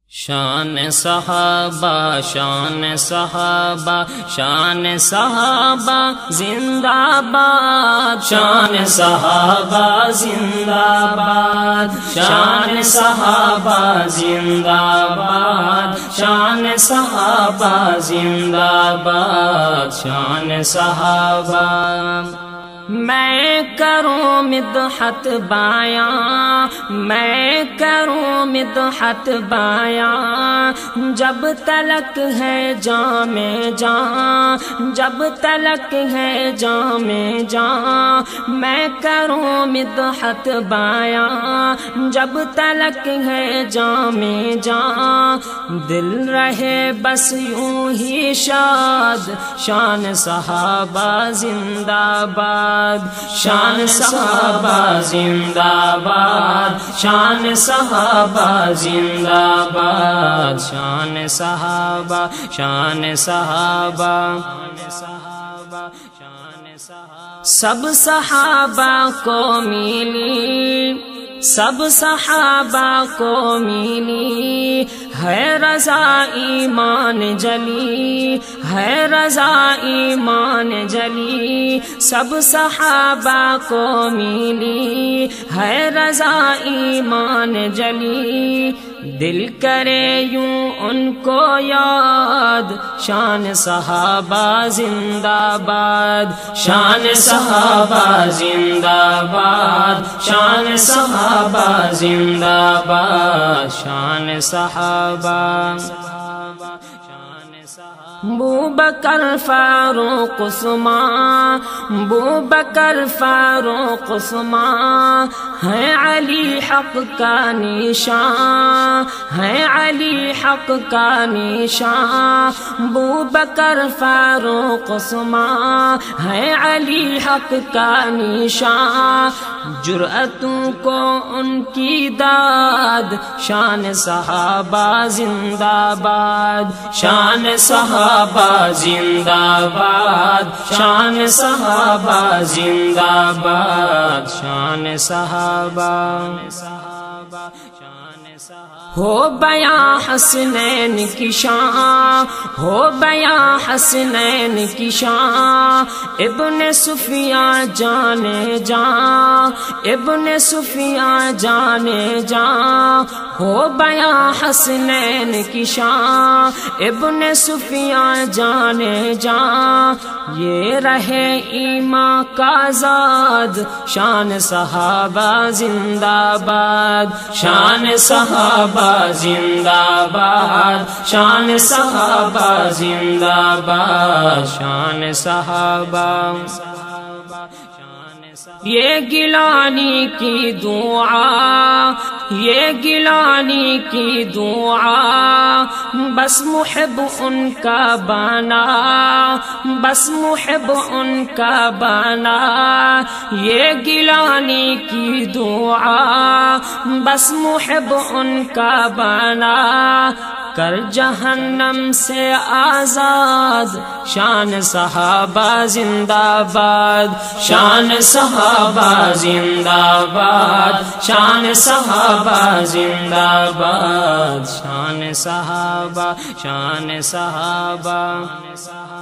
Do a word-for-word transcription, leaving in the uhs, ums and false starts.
شان صحابہ شان صحابہ شان صحابہ زندہ باد شان صحابہ زندہ باد شان صحابہ زندہ باد شان صحابہ زندہ باد شان صحابہ میں کروں مدحت بایاں میں کروں مدحت بایاں جب تلک ہے جاں میں جاں جب تلک ہے جاں میں جاں میں کروں مدحت بایاں جب تلک ہے جاں میں جاں دل رہے بس یوں ہی شاد شان صحابہ زندہ باد شان صحابہ زندہ باد شان صحابہ زندہ باد شان صحابہ شان صحابہ سب صحابہ کو ملی سب صحابہ کو ملی ہے رضا ایمان جلی ہے رضا ایمان جلی سب صحابہ کو ملی ہے رضا ایمان جلی دل کرے یوں ان کو یاد شان صحابہ زندہ باد شان صحابہ زندہ باد شان صحابہ زندہ باد شان صحابہ ابو بکر فاروق عثمان ابو بکر فاروق عثمان ہے علی حق کا نشان ہے علی حق کا نشان ابو بکر فاروق عثمان ہے علی حق کا نشان جرأتوں کو ان کی داد شان صحابہ زندہ باد شان صحابہ زندہ باد شان صحابہ زندہ باد شان صحابہ ہو بیاں حسنین کی شان ہو بیاں حسنین کی شان ابن سفیان جانے جان ابن سفیان جانے جان ہو بیاں حسنین کی شان ابن سفیان جانے جان یہ رہے ایمان کا زاد شان صحابہ زندہ باد شان صحابہ زندہ باد شان صحابہ زندہ باد شان صحابہ یہ گیلانی کی دعا یہ گیلانی کی دعا بس محب ان کا بنا بس محب ان کا بنا یہ گیلانی کی دعا بس محب ان کا بنا کر جہنم سے آزاد شان صحابہ زندہ باد شان صحابہ زندہ باد شان صحابہ زندہ باد شان صحابہ شان صحابہ